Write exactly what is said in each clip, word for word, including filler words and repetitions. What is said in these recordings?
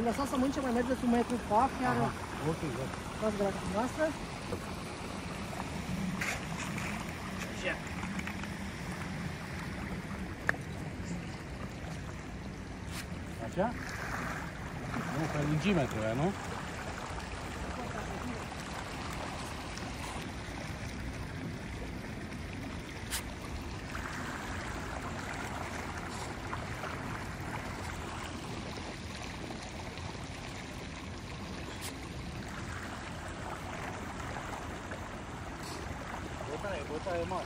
îi lăsați să mănânce, mai mergeți un metru, fac, iar... Aha, ok, da. Dați de la noastră. Așa? Nu, pe lungime trebuie, nu? Bătaie, bătaie mare.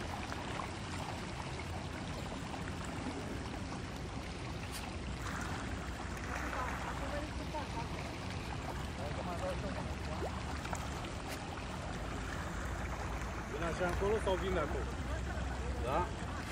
Vin așa încolo sau vin de acolo? Da?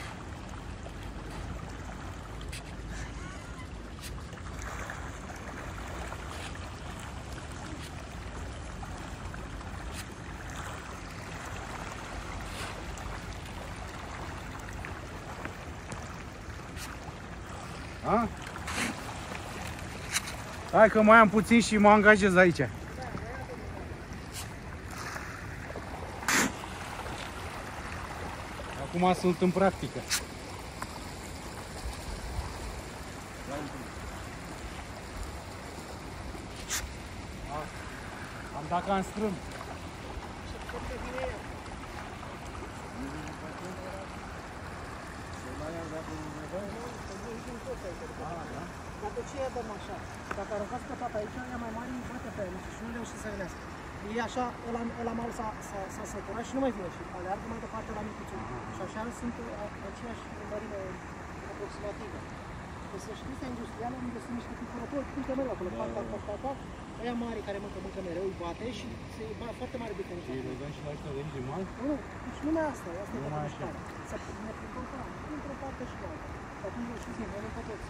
A? Hai că mai am puțin și mă angajez aici. Acum sunt în practică. Am dat ca în strâmb. Dacă ce e dăm așa? Dacă aruncați pe toată aici, ea mai mare îi bate pe el și nu reușește să gănească. E așa, ăla mal s-a săturat și nu mai vine și aleargă mai departe la micuțul. Și așa sunt aceeași mărime aproximativă. Deci să știți, industrială am găsit niște cumpărători, uite mereu acolo, fac, fac, fac, fac, fac. Aia mari care mâncă, mâncă mereu, îi bate și se bate foarte mare diferență. Și le dăm și la ăștia de nici mari? Nu, deci numai asta, asta e numai așa. Să ne plimbăm ca într-o parte și la alta. Și atunci eu știu bine, nu puteți.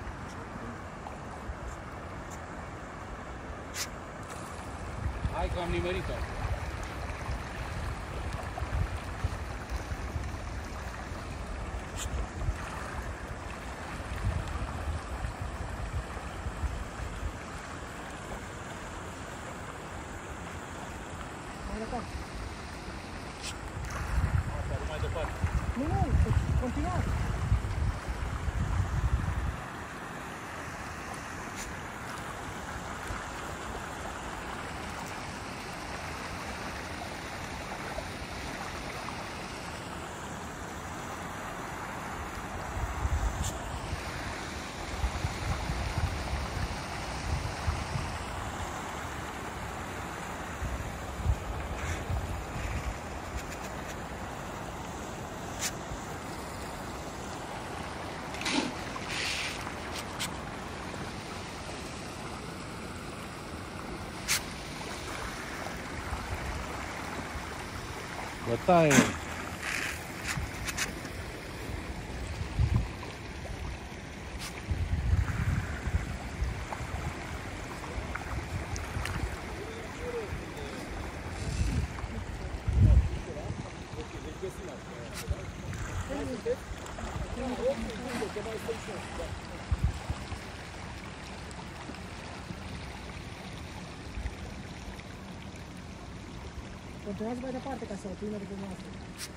Hai că am nimerit-o. Mai departe. Asta, mai departe. Nu, nu, continuați. Bătaie! Continuați mai departe ca să o prindă după noastră.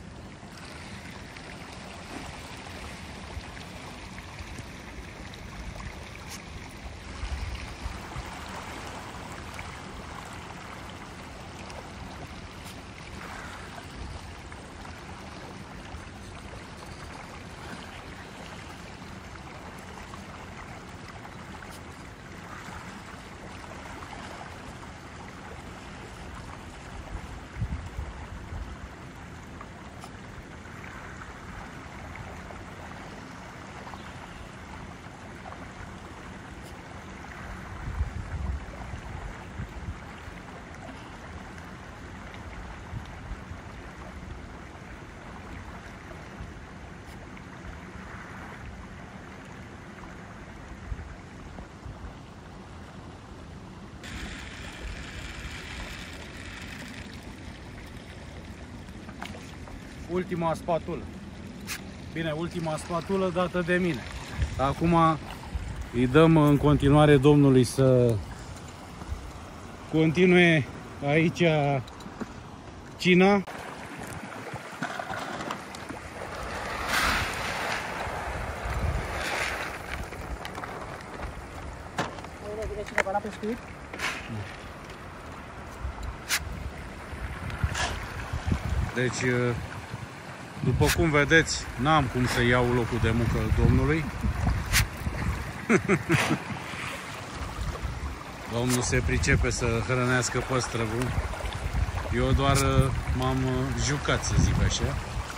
Ultima spatulă. Bine, ultima spatulă dată de mine. Acum Îi dăm în continuare domnului să continue aici cina. Vine cineva la pescuit? Deci, după cum vedeți, n-am cum să iau locul de muncă al domnului. Domnul se pricepe să hrănească păstrăvul. Eu doar m-am jucat, să zic așa.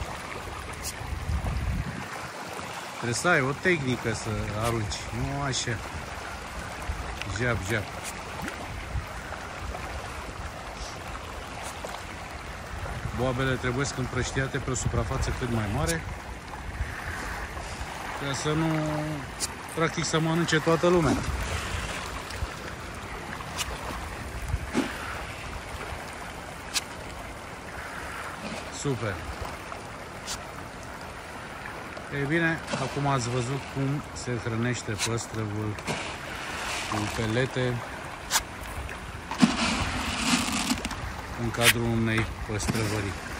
Trebuie să ai o tehnică să arunci, nu așa. Jap, jap. Boabele trebuie să împrăștiate pe o suprafață cât mai mare, ca să nu, practic, să mănânce toată lumea. Super. Ei bine, acum ați văzut cum se hrănește păstrăvul cu pelete în cadrul unei păstrăvării.